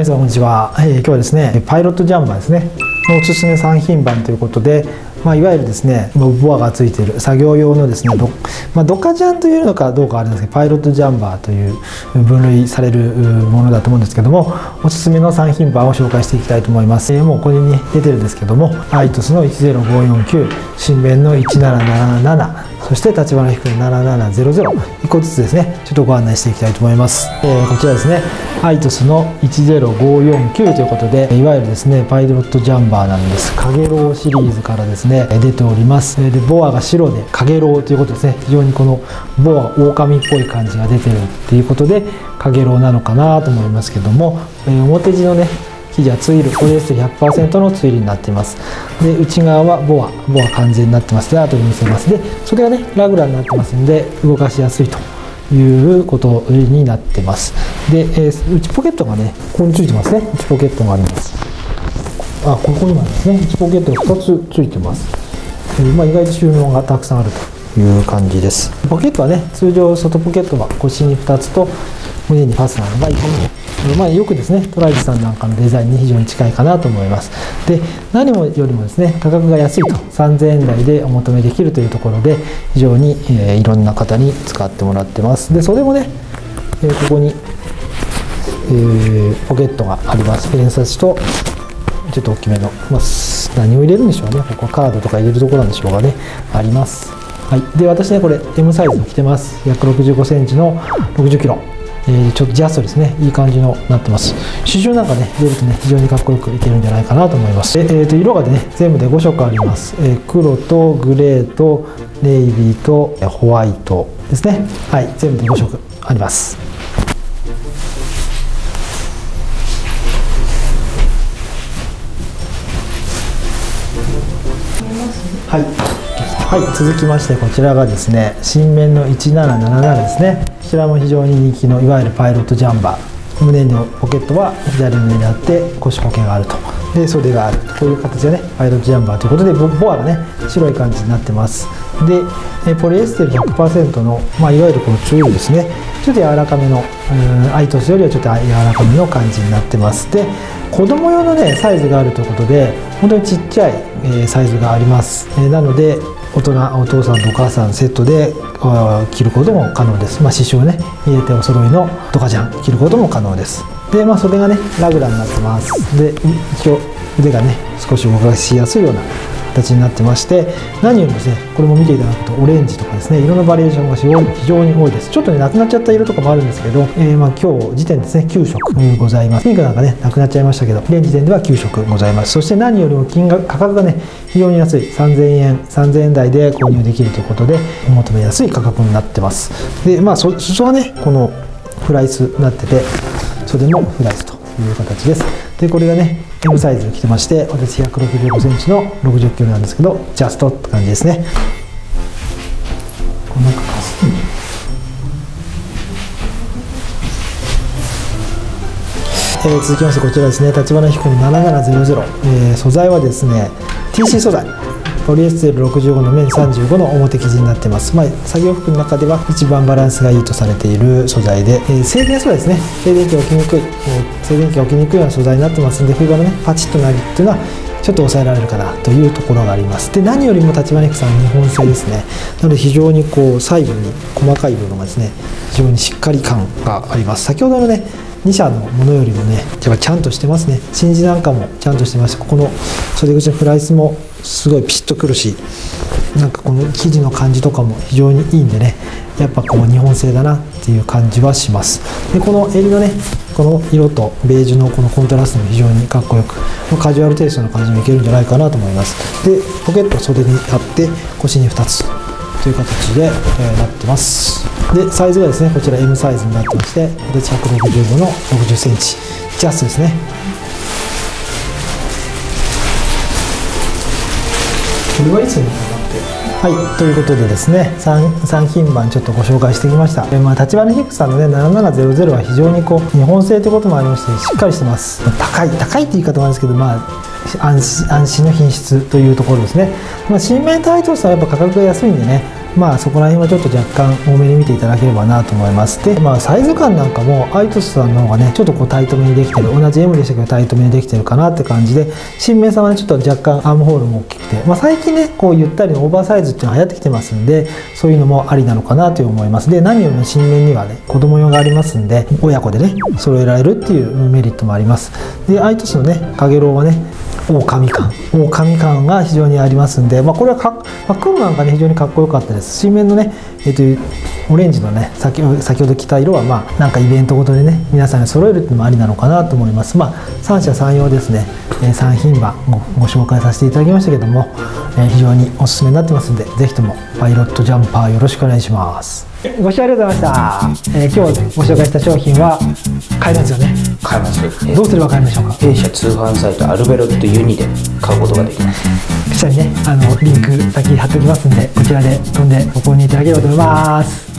皆さんこんにちは。今日はですねパイロットジャンバーですねのおすすめ3品番ということで、いわゆるですねボアがついている作業用のですねドカジャンというのかどうかあれですけど、パイロットジャンバーという分類されるものだと思うんですけども、おすすめの3品番を紹介していきたいと思います。もうここに出てるんですけども、アイトスの10549、新弁の1777、そして立花飛行の7700、1個ずつですねちょっとご案内していきたいと思います。こちらですねアイトスの10549ということで、いわゆるですねパイロットジャンバーなんです。カゲロウシリーズからですね出ております。でボアが白でカゲロウということですね。非常にこのボア狼っぽい感じが出てるっていうことでカゲロウなのかなと思いますけども、表地のね生地はツイル、ポリエステル 100% のツイルになっています。で内側はボア完全になってますので後で見せます。でそれがねラグラーになってますんで動かしやすいということになってます。で、内ポケットがねここについてますね。内ポケットがあります。ここにもありますね。内ポケットが2つついてます。意外と収納がたくさんあるという感じです。ポケットはね通常外ポケットは腰に2つと胸にファスナーが1個よくですねトライズさんなんかのデザインに非常に近いかなと思います。で何もよりもですね価格が安いと3000円台でお求めできるというところで非常に、いろんな方に使ってもらってます。で袖もね、ここに、ポケットがあります。ペン差しとちょっと大きめの、何を入れるんでしょうね。ここカードとか入れるところなんでしょうがねあります。はい、で私ねこれ M サイズを着てます。165センチの60キロ。ちょっとジャストですねいい感じのなってます。刺繍なんかね出るとね非常にかっこよくいけるんじゃないかなと思います。色がね全部で5色あります。黒とグレーとネイビーとホワイトですね。はい、全部で5色あります。はい、続きましてこちらがですね新面の1777ですね。こちらも非常に人気のいわゆるパイロットジャンバー。胸のポケットは左胸にあって腰ポケがあると。で袖があるこういう形でねパイロットジャンバーということでボアがね白い感じになってます。でポリエステル 100% の、いわゆるこのツールですね。ちょっと柔らかめのアイトスよりはちょっと柔らかめの感じになってます。で子供用のねサイズがあるということで本当にちっちゃい、サイズがあります。なのでお父さんとお母さんセットで着ることも可能です。刺繍をね入れてお揃いのドカジャン着ることも可能です。で袖がねラグラーになってます。で一応腕がね少し動かしやすいような形になってまして、何よりもですねこれも見ていただくとオレンジとかですね色のバリエーションが非常に多いです。ちょっとねなくなっちゃった色とかもあるんですけど、今日時点ですね9色ございます。ピンクなんかねなくなっちゃいましたけど現時点では9色ございます。そして何よりも価格がね非常に安い3000円台で購入できるということでお求めやすい価格になってます。で裾はねこのフライスになってて袖もフライスという形です。でこれがね M サイズに着てまして、私165センチの60キロなんですけどジャストって感じですね。こんな感じ。続きましてこちらですね立花飛行の7700、素材はですね TC 素材ポリエステル65の面35の表生地になっています。作業服の中では一番バランスがいいとされている素材で、静電素材ですね。静電気が起きにくい、静電気が起きにくいような素材になってますので冬場のねパチッとなりっていうのはちょっと抑えられるかなというところがあります。で何よりも立花飛さん日本製ですね。なので非常に細部に細かい部分がですね非常にしっかり感があります。先ほどのね2社のものよりもねちゃんとしてますね。真地なんかもちゃんとしてまして、ここの袖口のフライスもすごいピシッとくるし、なんかこの生地の感じとかも非常にいいんでねやっぱ日本製だなっていう感じはします。でこの襟のねこの色とベージュのこのコントラストも非常にかっこよくカジュアルテイストな感じもいけるんじゃないかなと思います。でポケット袖にあって腰に2つという形で、なってます。でサイズがですねこちら M サイズになってまして、私165の60センチジャストですね。これはいつにはい、ということでですね3品番ちょっとご紹介してきました。立花飛さんのね7700は非常に日本製ということもありましてしっかりしてます。高いって言い方もあるんですけど安心の品質というところですね。新面タイトルさんはやっぱ価格が安いんでねそこら辺はちょっと若干多めに見ていただければなと思います。で、サイズ感なんかもアイトスさんの方がねちょっとこうタイトめにできてる、同じ M でしたけどタイトめにできてるかなって感じで、新名さんはねちょっと若干アームホールも大きくて、最近ねこうゆったりのオーバーサイズっていうのが流行ってきてますんで、そういうのもありなのかなと思います。で、何よりも新面にはね子供用がありますんで、親子でね揃えられるっていうメリットもあります。で、アイトスのねかげろうはね狼感が非常にありますんで、これは黒なんかね非常にかっこよかったです。新面のねオレンジのね先ほど着た色はなんかイベントごとでね皆さんに揃えるっていうのもありなのかなと思います。三者三様ですね、3品番ご紹介させていただきましたけども、非常におすすめになってますんで、ぜひともパイロットジャンパーよろしくお願いします。ご視聴ありがとうございました。今日ご紹介した商品は買えるんですよね。 買えます。 どうすれば買えるんでしょうか。 弊社通販サイトアルベロットユニで買うことができます。 下にねリンク先貼っておきますんで、こちらで飛んでご購入いただければと思います。